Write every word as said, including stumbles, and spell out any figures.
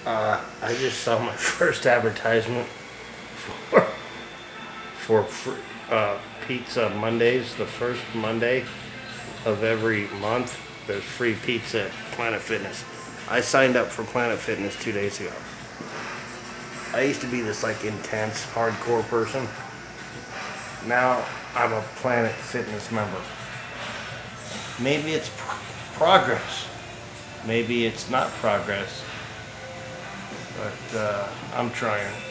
Uh, I just saw my first advertisement for for free, uh, Pizza Mondays. The first Monday of every month, there's free pizza at Planet Fitness. I signed up for Planet Fitness two days ago. I used to be this like intense, hardcore person. Now I'm a Planet Fitness member. Maybe it's pr- progress. Maybe it's not progress. But uh, I'm trying.